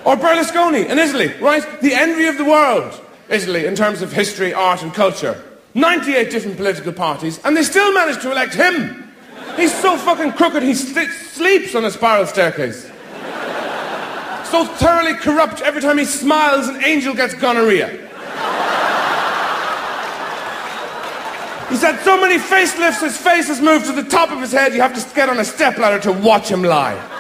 Or Berlusconi in Italy, right? The envy of the world, Italy, in terms of history, art and culture. 98 different political parties, and they still managed to elect him. He's so fucking crooked, he sleeps on a spiral staircase. So thoroughly corrupt, every time he smiles, an angel gets gonorrhea. He's had so many facelifts, his face has moved to the top of his head, you have to get on a stepladder to watch him lie.